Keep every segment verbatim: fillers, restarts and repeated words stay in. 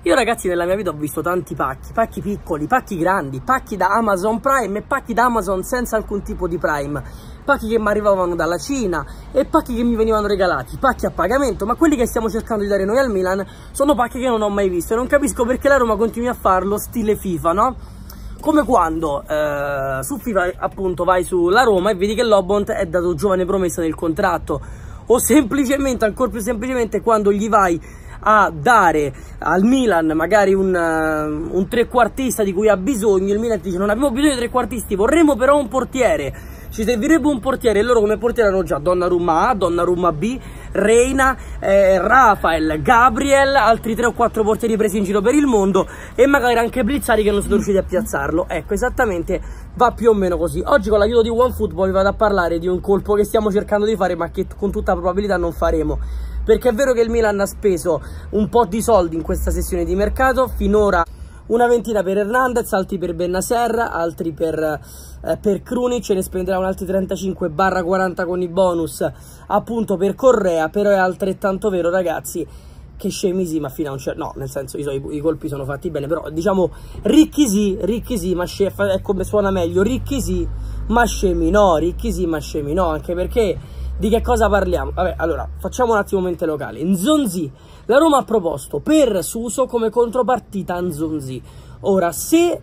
Io ragazzi nella mia vita ho visto tanti pacchi, pacchi piccoli, pacchi grandi, pacchi da Amazon Prime e pacchi da Amazon senza alcun tipo di Prime, pacchi che mi arrivavano dalla Cina e pacchi che mi venivano regalati, pacchi a pagamento, ma quelli che stiamo cercando di dare noi al Milan sono pacchi che non ho mai visto e non capisco perché la Roma continui a farlo stile FIFA, no? Come quando eh, su FIFA appunto vai sulla Roma e vedi che l'Obont è dato giovane promessa nel contratto, o semplicemente, ancora più semplicemente, quando gli vai a dare al Milan magari un, uh, un trequartista di cui ha bisogno, il Milan ti dice non abbiamo bisogno di trequartisti, vorremmo però un portiere, ci servirebbe un portiere, e loro come portiere hanno già Donnarumma A, Donnarumma B, Reina, eh, Rafael, Gabriel, altri tre o quattro portieri presi in giro per il mondo e magari anche Blizzari che non sono riusciti a piazzarlo. Ecco, esattamente va più o meno così. Oggi con l'aiuto di OneFootball vi vado a parlare di un colpo che stiamo cercando di fare ma che con tutta probabilità non faremo, perché è vero che il Milan ha speso un po' di soldi in questa sessione di mercato, finora una ventina per Hernandez, altri per Bennacer, altri per, eh, per Krunic, ce ne spenderà un altri trentacinque quaranta con i bonus appunto per Correa, però è altrettanto vero ragazzi che scemi sì, ma fino a un certo... no, nel senso i, i colpi sono fatti bene, però diciamo ricchi sì, ricchi sì, ma scemi, è come suona meglio, ricchi sì, ma scemi no, ricchi sì, ma scemi no, anche perché... Di che cosa parliamo? Vabbè, allora, facciamo un attimo mente locale. Nzonzi, la Roma ha proposto per Suso come contropartita a Nzonzi. Ora, se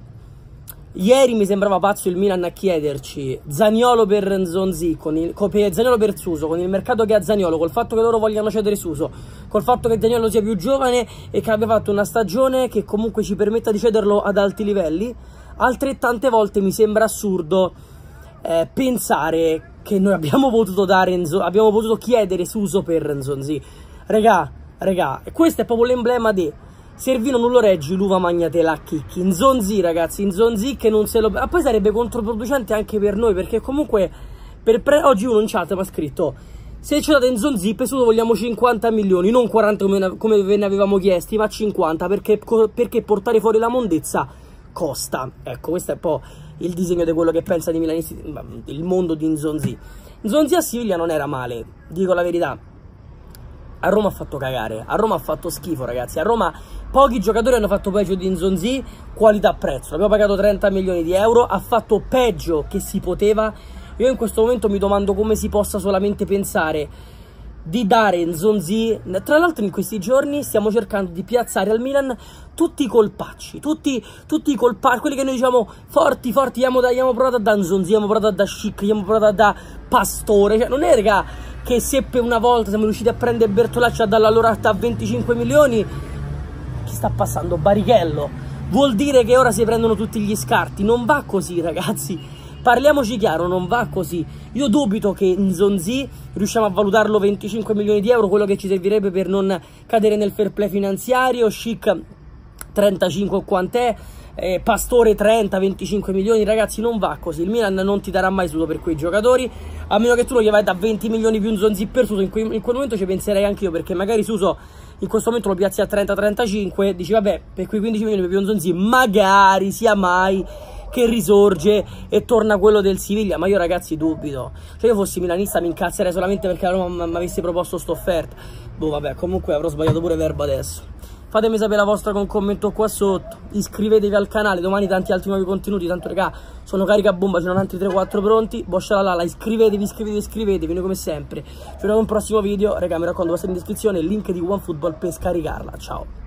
ieri mi sembrava pazzo il Milan a chiederci Zaniolo per Nzonzi, con il, con, per Zaniolo per Suso, con il mercato che ha Zaniolo, col fatto che loro vogliano cedere Suso, col fatto che Zaniolo sia più giovane e che abbia fatto una stagione che comunque ci permetta di cederlo ad alti livelli, altrettante volte mi sembra assurdo eh, pensare che noi abbiamo potuto dare, abbiamo potuto chiedere Suso per Nzonzi. Regà, regà, e questo è proprio l'emblema di Servino non lo reggi, l'uva magnatela a chicchi. Nzonzi ragazzi, Nzonzi che non se lo... Ma poi sarebbe controproducente anche per noi, perché comunque per pre... oggi uno in chat mi ha scritto: se ci date Nzonzi, per Suso vogliamo cinquanta milioni, non quaranta come, come ve ne avevamo chiesti, ma cinquanta, perché, perché portare fuori la mondezza costa. Ecco, questo è un po' il disegno di quello che pensa di milanisti, il mondo di Nzonzi. Nzonzi a Siviglia non era male, dico la verità. A Roma ha fatto cagare, a Roma ha fatto schifo ragazzi, a Roma pochi giocatori hanno fatto peggio di Nzonzi, qualità-prezzo, abbiamo pagato trenta milioni di euro, ha fatto peggio che si poteva. Io in questo momento mi domando come si possa solamente pensare di dare Nzonzi. Tra l'altro in questi giorni stiamo cercando di piazzare al Milan tutti i colpacci, tutti, tutti i colpacci, quelli che noi diciamo forti, forti, abbiamo, abbiamo provato da Nzonzi, abbiamo provato da Schick, abbiamo provato da Pastore, cioè non è raga che se per una volta siamo riusciti a prendere Bertolacci a dalla loro a venticinque milioni, chi sta passando? Barichello, vuol dire che ora si prendono tutti gli scarti, non va così ragazzi. Parliamoci chiaro, non va così. Io dubito che Nzonzi riusciamo a valutarlo venticinque milioni di euro, quello che ci servirebbe per non cadere nel fair play finanziario. Schick trentacinque o quant'è, eh, Pastore trenta venticinque milioni, ragazzi non va così. Il Milan non ti darà mai Suso per quei giocatori, a meno che tu non gli vai da venti milioni più Nzonzi per Suso. In, que in quel momento ci penserei anche io, perché magari Suso in questo momento lo piazzi a trenta trentacinque, dici vabbè, per quei quindici milioni più Nzonzi magari sia mai che risorge e torna quello del Siviglia, ma io ragazzi dubito. Cioè io fossi milanista mi incazzerei solamente perché la Roma mi avesse proposto sto offerta. Boh vabbè, comunque avrò sbagliato pure verbo adesso. Fatemi sapere la vostra con un commento qua sotto, iscrivetevi al canale, domani tanti altri nuovi contenuti, tanto raga sono carica bomba, ce ne sono altri tre quattro pronti, boscialala, iscrivetevi, iscrivetevi, iscrivetevi, noi come sempre. Ci vediamo in un prossimo video, raga mi raccomando, passate in descrizione il link di OneFootball per scaricarla, ciao.